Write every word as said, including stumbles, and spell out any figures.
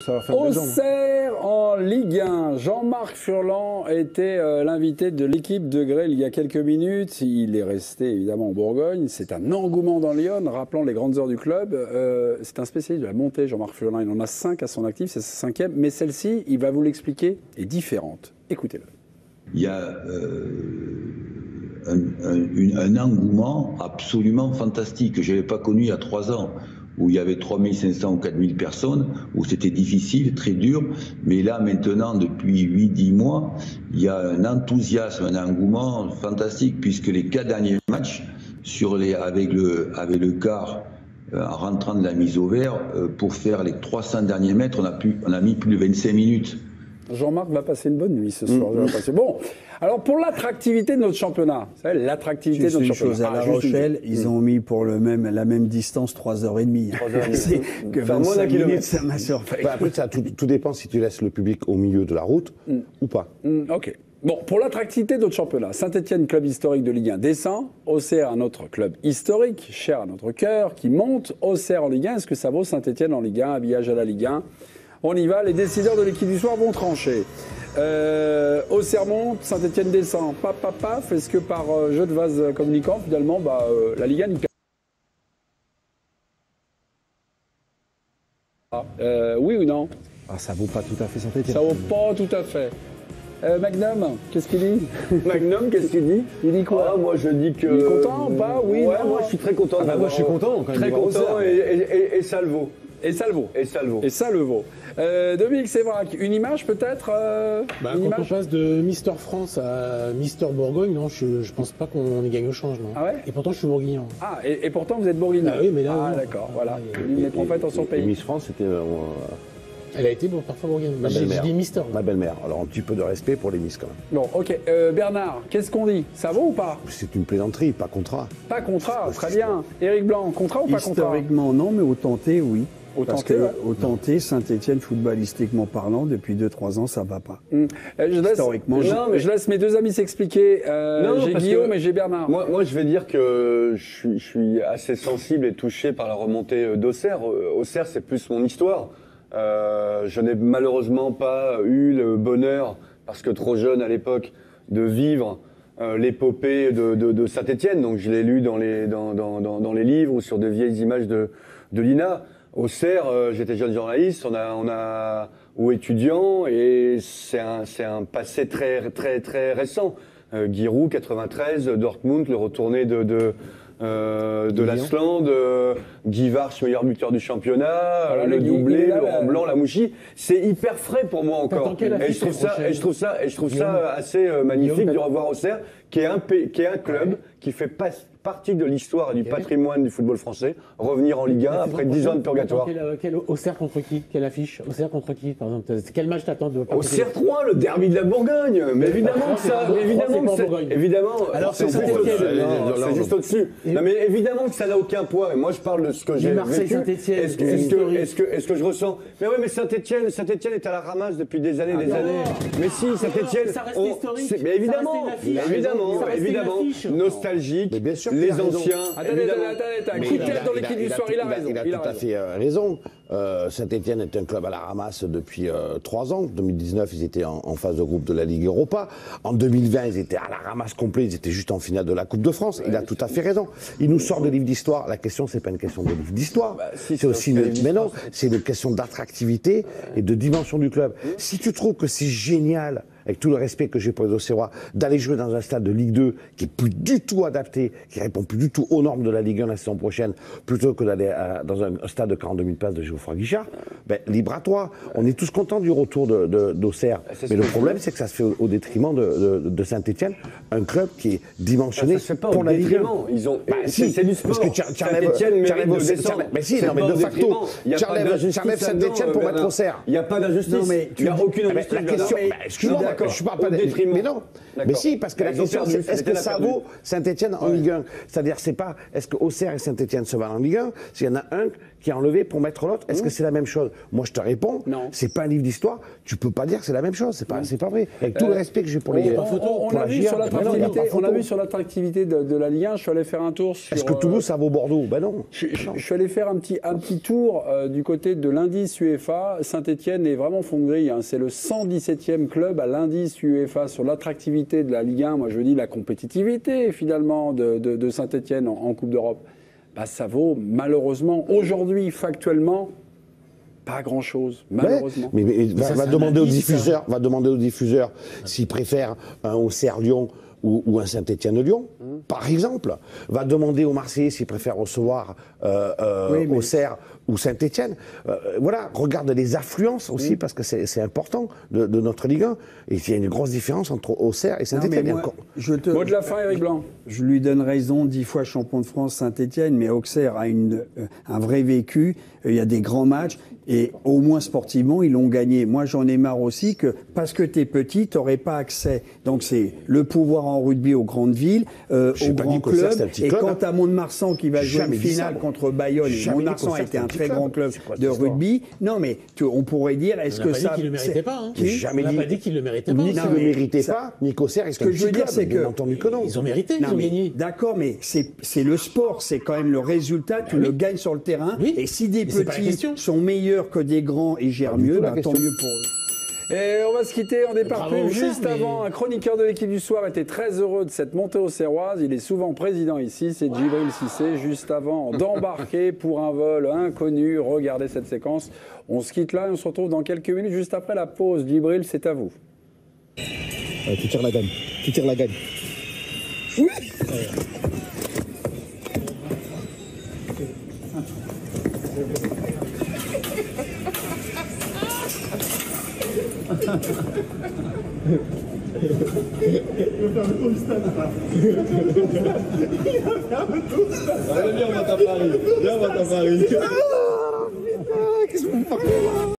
Auxerre en Ligue un. Jean-Marc Furlan était euh, l'invité de l'équipe de Grêle il y a quelques minutes. Il est resté évidemment en Bourgogne. C'est un engouement dans Lyon, rappelant les grandes heures du club. Euh, c'est un spécialiste de la montée, Jean-Marc Furlan. Il en a cinq à son actif, c'est sa cinquième. Mais celle-ci, il va vous l'expliquer, est différente. Écoutez-le. Il y a euh, un, un, un engouement absolument fantastique que je n'avais pas connu il y a trois ans. Où il y avait trois mille cinq cents ou quatre mille personnes, où c'était difficile, très dur. Mais là, maintenant, depuis huit dix mois, il y a un enthousiasme, un engouement fantastique, puisque les quatre derniers matchs, sur les, avec, le, avec le quart, euh, en rentrant de la mise au vert, euh, pour faire les trois cents derniers mètres, on a, pu, on a mis plus de vingt-cinq minutes. Jean-Marc va passer une bonne nuit ce soir. Mmh. Passer... Bon, alors pour l'attractivité de notre championnat, l'attractivité de notre une championnat. Chose, à La Rochelle, ah, ils ont mis pour le même, la même distance trois heures trente. C'est que vingt-cinq minutes, ça m'a surpris. Bah, après, ça, tout, tout dépend si tu laisses le public au milieu de la route mmh. ou pas. Mmh, ok. Bon, pour l'attractivité de notre championnat, Saint-Etienne, club historique de Ligue un, descend. Auxerre, un autre club historique, cher à notre cœur, qui monte. Auxerre en Ligue un, est-ce que ça vaut Saint-Etienne en Ligue un, habillage à la Ligue un? On y va, les décideurs de l'équipe du soir vont trancher. Euh, Auxerre monte, Saint-Etienne descend. Paf, paf, paf. Est-ce que par euh, jeu de vase communicant, finalement, bah, euh, la Ligue un n'y perd pas euh, Oui ou non? Ah, ça vaut pas tout à fait Saint-Etienne. Ça vaut pas tout à fait. Euh, Magnum, qu'est-ce qu'il dit? Magnum, qu'est-ce qu'il dit? Il dit quoi? Ah, moi, je dis que... Il est content ou pas? Oui, ouais, non, moi, je suis très content. Ah, bah, moi, je suis content. Quand très content et, et, et, et ça le vaut. Et ça le vaut. Et ça le vaut. Et ça le vaut. Euh, Dominique Sévrac, une image peut-être euh, bah, une Quand image on passe de Mister France à Mister Bourgogne, non, je, je pense pas qu'on y gagne au change, non. Ah ouais? Et pourtant, je suis bourguignon. Ah, et, et pourtant, vous êtes bourguignon. Ah oui, mais là... Ah, d'accord, voilà. Il ne prend pas dans son pays. Et Miss France, c'était... Euh, Elle a été bon, parfois bourguignonne. Ma J'ai belle-mère. dit Mister. Ma belle-mère. Alors, un petit peu de respect pour les Miss, quand même. Bon, ok. Euh, Bernard, qu'est-ce qu'on dit? Ça vaut ou pas? C'est une plaisanterie, pas contrat. Pas contrat, très bien. Éric Blanc, contrat ou pas contrat? Historiquement, non, mais au tenter, oui. Au Parce tenter, que, ouais. au tenter, Saint-Etienne, footballistiquement parlant, depuis deux trois ans, ça va pas. Mmh. Euh, je, laisse, Historiquement, je, non, mais... je laisse mes deux amis s'expliquer. Euh, j'ai Guillaume et j'ai Bernard. Moi, moi, je vais dire que je suis, je suis assez sensible et touché par la remontée d'Auxerre. Auxerre, c'est plus mon histoire. Euh, je n'ai malheureusement pas eu le bonheur, parce que trop jeune à l'époque, de vivre euh, l'épopée de, de, de Saint-Etienne. Donc je l'ai lu dans les, dans, dans, dans, dans les livres ou sur de vieilles images de, de l'I N A. Auxerre, euh, j'étais jeune journaliste, on a, on a, ou étudiant, et c'est un, c'est un passé très, très, très récent. Euh, Giroud, quatre-vingt-treize, Dortmund, le retourné de, de, euh, de l'Asland, euh, Guy Varch, meilleur buteur du championnat, voilà, le doublé, là, Laurent Blanc, la Mouchi. C'est hyper frais pour moi encore. Et je trouve ça, et je trouve ça, et je trouve ça assez euh, magnifique de revoir Auxerre, qui est un, qui est un club qui fait pas partie de l'histoire et du patrimoine du football français, revenir en Ligue un après dix ans de purgatoire. Quel, quel Auxerre contre qui? Quelle affiche? Auxerre contre qui, par exemple? Quel match t'attends de Auxerre trois, le derby de la Bourgogne. Mais évidemment que ça, évidemment que c'est, évidemment. Alors c'est juste au-dessus. Non mais évidemment que ça n'a aucun poids. Et moi je parle de ce que j'ai vécu. Marseille, Saint-Etienne. Est-ce que, est-ce que, est-ce que, est-ce que je ressens? Mais oui, mais Saint-Etienne, Saint-Etienne est à la ramasse depuis des années, des années. Mais si, Saint-Etienne, ça reste historique. Mais évidemment, évidemment, évidemment, nostalgique. Les anciens. Attendez, attendez, attendez, coup de tête dans l'équipe du soir, il a raison. Il a tout à fait raison. Euh, Saint-Etienne est un club à la ramasse depuis euh, trois ans. En deux mille dix-neuf, ils étaient en, en phase de groupe de la Ligue Europa. En deux mille vingt, ils étaient à la ramasse complet. Ils étaient juste en finale de la Coupe de France. Ouais, il a tout à fait raison. Il nous sort de livres d'histoire. La question, c'est pas une question de livre d'histoire. Bah, si, c'est aussi une, mais non, c'est une question d'attractivité et de dimension du club. Mmh. Si tu trouves que c'est génial, avec tout le respect que j'ai pour les Auxerrois, d'aller jouer dans un stade de Ligue deux qui est plus du tout adapté, qui répond plus du tout aux normes de la Ligue un la saison prochaine, plutôt que d'aller à, dans un, un stade de quarante-deux mille places de Geoffroy Guichard, ben, libre à toi. On est tous contents du retour de, de, d'Auxerre. Mais le problème, c'est que ça se fait au, au détriment de, de, de Saint-Etienne, un club qui est dimensionné ça, ça pour la Ligue un. Ils ont, bah, c'est, si, c'est du sport. Parce que tu enlèves Saint-Etienne, mais si, non, mais de facto, tu enlèves Saint-Etienne pour mettre Auxerre. Il n'y a pas d'injustice. Il n'y a aucune injustice. La question, excuse-moi, je parle pas de. Mais non, mais si, parce que la question c'est est-ce que ça vaut Saint-Etienne en Ligue un? C'est-à-dire, c'est pas est-ce que Auxerre et Saint-Etienne se valent en Ligue un? S'il y en a un qui est enlevé pour mettre l'autre. Est-ce mmh. que c'est la même chose? Moi, je te réponds, c'est pas un livre d'histoire. Tu peux pas dire que c'est la même chose. C'est pas, c'est pas vrai. Avec tout euh, le respect que j'ai pour les. On, on, on, a vu sur l'attractivité, on a vu sur l'attractivité de, de la Ligue un. Je suis allé faire un tour. Est-ce que Toulouse, ça vaut Bordeaux? Ben non. Je, je, je suis allé faire un petit, un petit tour euh, du côté de l'indice UEFA. Saint-Etienne est vraiment fond de grille. Hein. C'est le cent dix-septième club à l'indice UEFA sur l'attractivité de la Ligue un. Moi, je dis la compétitivité finalement de, de, de Saint-Etienne en, en Coupe d'Europe. Bah, ça vaut malheureusement aujourd'hui factuellement pas grand-chose, malheureusement. Ouais, mais, mais va, va, demander indice, diffuseurs, va demander aux diffuseurs ouais. s'ils préfèrent un Auxerre Lyon ou, ou un Saint-Etienne-Lyon, mmh. par exemple. Va demander aux Marseillais s'ils préfèrent recevoir euh, euh, oui, mais... Auxerre ou Saint-Etienne. Euh, voilà, regarde les affluences aussi, mmh. parce que c'est important de, de notre Ligue un. Et il y a une grosse différence entre Auxerre et Saint-Etienne. Te... Mot de la fin, Eric Blanc. Je lui donne raison, dix fois champion de France Saint-Etienne, mais Auxerre a une, euh, un vrai vécu. Il y a des grands matchs. Et au moins sportivement, ils l'ont gagné. Moi, j'en ai marre aussi que parce que t'es petit, t'aurais pas accès. Donc c'est le pouvoir en rugby aux grandes villes, euh, aux grands clubs. Et club, quant hein. à Mont-de-Marsan qui va jouer une finale contre Bayonne, Mont-de-Marsan a été un très grand club de rugby. Non, mais tu, on pourrait dire, est-ce que ça, on n'a pas dit qu'il le méritait pas. Hein. Jamais on n'a pas dit qu'il le méritait pas. Ni qu'il le méritait pas, ni qu'Auxerre. Ce que je veux dire, c'est que ils ont mérité, ils ont gagné. D'accord, mais c'est le sport, c'est quand même le résultat. Tu le gagnes sur le terrain. Et si des petits sont meilleurs que des grands et gèrent mieux, bah, tant mieux pour eux. Et on va se quitter, on départ plus juste mais... avant. Un chroniqueur de l'équipe du soir était très heureux de cette montée auxerroise. Il est souvent président ici, c'est Djibril Cissé. Juste avant d'embarquer pour un vol inconnu. Regardez cette séquence. On se quitte là et on se retrouve dans quelques minutes juste après la pause. Djibril, c'est à vous. Ouais, tu tires la gagne. Tu tires la gagne. Oui. Ouais. Il va faire le tour du stade. Il va faire le tour du stade. Allez, viens, on va à Paris. Viens, on va à Paris. Ah, putain, qu'est-ce qu'on fait là?